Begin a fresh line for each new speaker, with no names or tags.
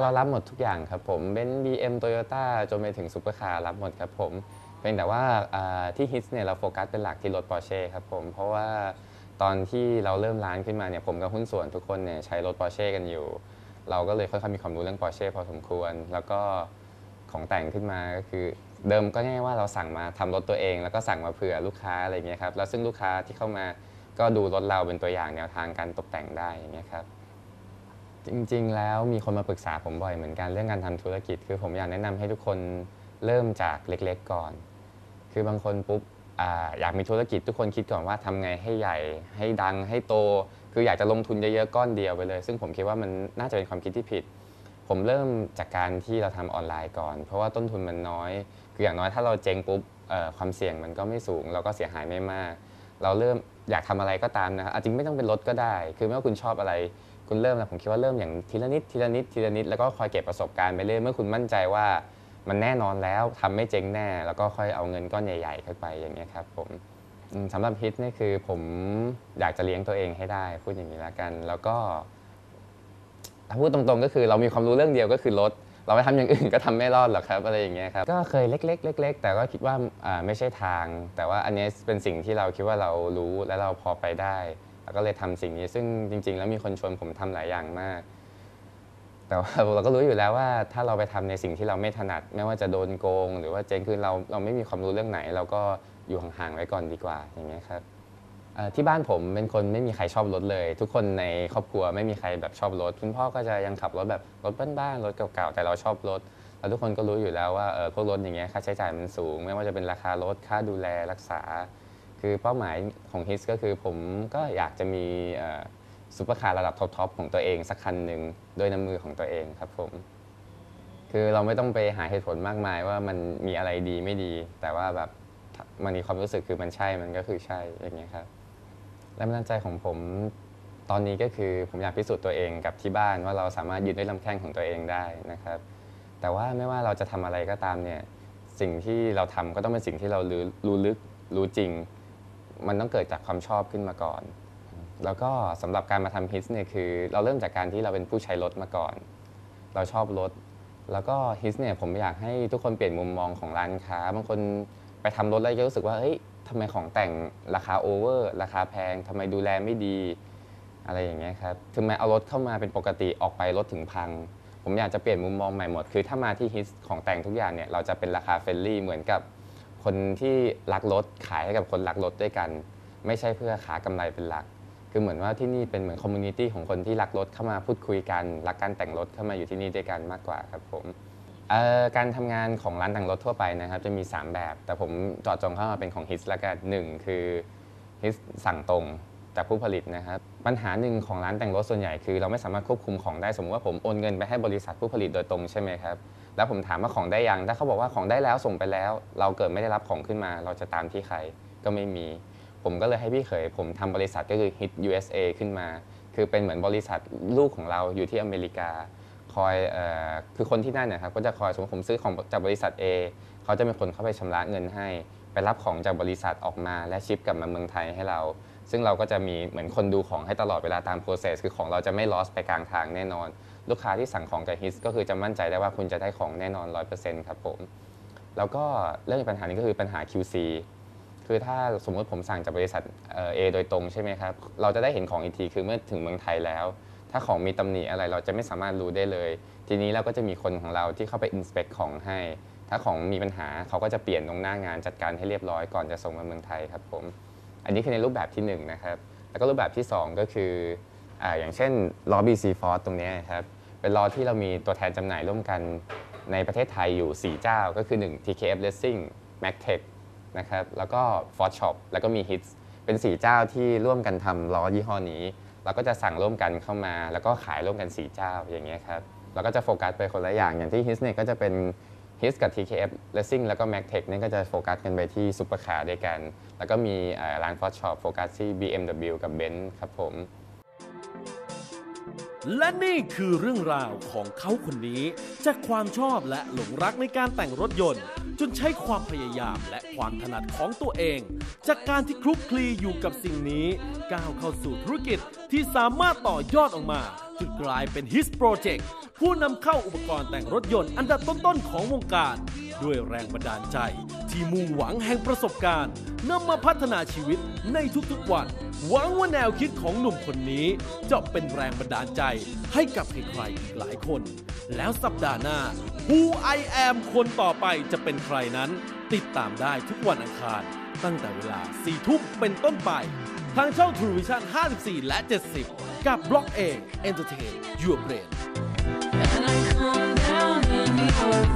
รับหมดทุกอย่างครับผมเบนซ์บีเอ็มโตโยต้าจนไปถึงซูเปอร์คาร์รับหมดครับผมเพียงแต่ว่าที่ฮิตเนี่ยเราโฟกัสเป็นหลักที่รถ Porsche ครับผมเพราะว่าตอนที่เราเริ่มร้านขึ้นมาเนี่ยผมกับหุ้นส่วนทุกคนเนี่ยใช้รถ Porsche กันอยู่เราก็เลยค่อนข้างมีความรู้เรื่อง Porsche พอสมควรแล้วก็ของแต่งขึ้นมาก็คือเดิมก็ง่ายว่าเราสั่งมาทำรถตัวเองแล้วก็สั่งมาเผื่อลูกค้าอะไรเงี้ยครับแล้วซึ่งลูกค้าที่เข้ามาก็ดูรถเราเป็นตัวอย่างแนวทางการตกแต่งได้อย่างเงี้ยครับ จริงๆ แล้วมีคนมาปรึกษาผมบ่อยเหมือนกันเรื่องการทำธุรกิจคือผมอยากแนะนำให้ทุกคนเริ่มจากเล็กๆก่อนคือบางคนปุ๊บอยากมีธุรกิจทุกคนคิดก่อนว่าทำไงให้ใหญ่ให้ดังให้โตคืออยากจะลงทุนเยอะๆก้อนเดียวไปเลยซึ่งผมคิดว่ามันน่าจะเป็นความคิดที่ผิดผมเริ่มจากการที่เราทำออนไลน์ก่อนเพราะว่าต้นทุนมันน้อยคืออย่างน้อยถ้าเราเจ๊งปุ๊บความเสี่ยงมันก็ไม่สูงแล้วก็เสียหายไม่มากเราเริ่มอยากทำอะไรก็ตามนะครับจริงไม่ต้องเป็นรถก็ได้คือไม่ว่าคุณชอบอะไร คุณเริ่มแล้วผมคิดว่าเริ่มอย่างทีละนิดทีละนิดทีละนิดแล้วก็คอยเก็บประสบการณ์ไปเรื่อยเมื่อคุณมั่นใจว่ามันแน่นอนแล้วทำไม่เจ๊งแน่แล้วก็ค่อยเอาเงินก้อนใหญ่ๆเข้าไปอย่างเงี้ยครับผมสำหรับฮิตนี่คือผมอยากจะเลี้ยงตัวเองให้ได้พูดอย่างนี้แล้วกันแล้วก็ถ้าพูดตรงๆก็คือเรามีความรู้เรื่องเดียวก็คือรถเราไปทำอย่างอื่นก็ทำไม่รอดหรอกครับอะไรอย่างเงี้ยครับก็เคยเล็กๆเล็กๆแต่ก็คิดว่าไม่ใช่ทางแต่ว่าอันนี้เป็นสิ่งที่เราคิดว่าเรารู้และเราพอไปได้แล้วก็เลยทำสิ่งนี้ซึ่งจริงๆแล้วมีคนชวนผมทำหลายอย่างมากแต่ว่าเราก็รู้อยู่แล้วว่าถ้าเราไปทำในสิ่งที่เราไม่ถนัดไม่ว่าจะโดนโกงหรือว่าเจ๊งคือเราไม่มีความรู้เรื่องไหนเราก็อยู่ห่างๆไว้ก่อนดีกว่าอย่างเงี้ยครับ ที่บ้านผมเป็นคนไม่มีใครชอบรถเลยทุกคนในครอบครัวไม่มีใครแบบชอบรถคุณพ่อก็จะยังขับรถแบบรถบ้านๆรถเก่าๆแต่เราชอบรถแล้วทุกคนก็รู้อยู่แล้วว่าพวกรถอย่างเงี้ยค่าใช้จ่ายมันสูงไม่ว่าจะเป็นราคารถค่าดูแลรักษาคือเป้าหมายของฮิสก็คือผมก็อยากจะมีซุปเปอร์คาร์ระดับท็อปๆของตัวเองสักคันหนึ่งด้วยน้ำมือของตัวเองครับผมคือเราไม่ต้องไปหาเหตุผลมากมายว่ามันมีอะไรดีไม่ดีแต่ว่าแบบมันมีความรู้สึกคือมันใช่มันก็คือใช่อย่างเงี้ยครับ แรงบันดาลใจของผมตอนนี้ก็คือผมอยากพิสูจน์ตัวเองกับที่บ้านว่าเราสามารถยืนด้วยลำแข้งของตัวเองได้นะครับแต่ว่าไม่ว่าเราจะทำอะไรก็ตามเนี่ยสิ่งที่เราทำก็ต้องเป็นสิ่งที่เรารู้ลึกรู้จริงมันต้องเกิดจากความชอบขึ้นมาก่อนแล้วก็สำหรับการมาทำฮิตเนี่ยคือเราเริ่มจากการที่เราเป็นผู้ใช้รถมาก่อนเราชอบรถแล้วก็ฮิตเนี่ยผมอยากให้ทุกคนเปลี่ยนมุมมองของร้านค้าบางคนไปทำรถแล้วก็รู้สึกว่าเฮ้ย ทำไมของแต่งราคาโอเวอร์ราคาแพงทำไมดูแลไม่ดีอะไรอย่างเงี้ยครับถึงแม้เอารถเข้ามาเป็นปกติออกไปรถถึงพังผมอยากจะเปลี่ยนมุมมองใหม่หมดคือถ้ามาที่ฮิตของแต่งทุกอย่างเนี่ยเราจะเป็นราคาเฟรนลี่เหมือนกับคนที่รักรถขายให้กับคนรักรถด้วยกันไม่ใช่เพื่อขากำไรเป็นหลักคือเหมือนว่าที่นี่เป็นเหมือนคอมมูนิตี้ของคนที่รักรถเข้ามาพูดคุยกันรักการแต่งรถเข้ามาอยู่ที่นี่ด้วยกันมากกว่าครับผม การทำงานของร้านแต่งรถทั่วไปนะครับจะมี3แบบแต่ผมเจาะจงเข้ามาเป็นของ HIS แล้วกันหนึ่งคือ HIS สั่งตรงจากผู้ผลิตนะครับปัญหาหนึ่งของร้านแต่งรถส่วนใหญ่คือเราไม่สามารถควบคุมของได้สมมติว่าผมโอนเงินไปให้บริษัทผู้ผลิตโดยตรงใช่ไหมครับแล้วผมถามว่าของได้ยังถ้าเขาบอกว่าของได้แล้วส่งไปแล้วเราเกิดไม่ได้รับของขึ้นมาเราจะตามที่ใครก็ไม่มีผมก็เลยให้พี่เขยผมทำบริษัทก็คือ HIT USA ขึ้นมาคือเป็นเหมือนบริษัทลูกของเราอยู่ที่อเมริกา คอยคือคนที่นั่นนะครับก็จะคอยสมมติผมซื้อของจากบริษัท A เขาจะเป็นคนเข้าไปชำระเงินให้ไปรับของจากบริษัทออกมาและชิปกลับมาเมืองไทยให้เราซึ่งเราก็จะมีเหมือนคนดูของให้ตลอดเวลาตาม process คือของเราจะไม่ loss ไปกลางทางแน่นอนลูกค้าที่สั่งของกับ HIS ก็คือจะมั่นใจได้ว่าคุณจะได้ของแน่นอน 100%ครับผมแล้วก็เรื่องปัญหานี้ก็คือปัญหา QC คือถ้าสมมติผมสั่งจากบริษัทA โดยตรงใช่ไหมครับเราจะได้เห็นของอีกทีคือเมื่อถึงเมืองไทยแล้ว ถ้าของมีตำหนิอะไรเราจะไม่สามารถรู้ได้เลย ทีนี้เราก็จะมีคนของเราที่เข้าไป inspect ของให้ ถ้าของมีปัญหาเขาก็จะเปลี่ยนตรงหน้างานจัดการให้เรียบร้อยก่อนจะส่งมาเมืองไทยครับผม อันนี้คือในรูปแบบที่1นะครับ แล้วก็รูปแบบที่2ก็คืออย่างเช่นล้อ BC Ford ตรงนี้ครับ เป็นล้อที่เรามีตัวแทนจำหน่ายร่วมกันในประเทศไทยอยู่4เจ้าก็คือ1 TKF Racing Magtech นะครับแล้วก็ Ford Shop แล้วก็มี Hits เป็น4เจ้าที่ร่วมกันทำล้อยี่ห้อนี้เราก็จะสั่งร่วมกันเข้ามาแล้วก็ขายร่วมกัน4เจ้าอย่างเงี้ยครับเราก็จะโฟกัสไปคนละอย่างที่ Hits เนี่ยก็จะเป็น Hits กับ TKF Racing แล้วก็ Magtech เนี่ยก็จะโฟกัสกันไปที่ซุปเปอร์คาร์ด้วยกันแล้วก็มีร้าน Ford Shop โฟกัสที่ BMW กับ Benz ครับผม
และนี่คือเรื่องราวของเขาคนนี้จากความชอบและหลงรักในการแต่งรถยนต์จนใช้ความพยายามและความถนัดของตัวเองจากการที่คลุกคลีอยู่กับสิ่งนี้ก้าวเข้าสู่ธุรกิจที่สามารถต่อยอดออกมาจนกลายเป็น HIS Project ผู้นำเข้าอุปกรณ์แต่งรถยนต์อันดับต้นๆของวงการด้วยแรงบันดาลใจที่มุ่งหวังแห่งประสบการณ์นำมาพัฒนาชีวิตในทุกๆวันหวังว่าแนวคิดของหนุ่มคนนี้จะเป็นแรงบันดาลใจให้กับใครๆอีกหลายคนแล้วสัปดาห์หน้า Who I Am คนต่อไปจะเป็นใครนั้นติดตามได้ทุกวันอังคารตั้งแต่เวลา 4 ทุ่มเป็นต้นไปทางช่อง True Vision 54 และ 70 กับ Block A Entertain Your Brain
And I come down in your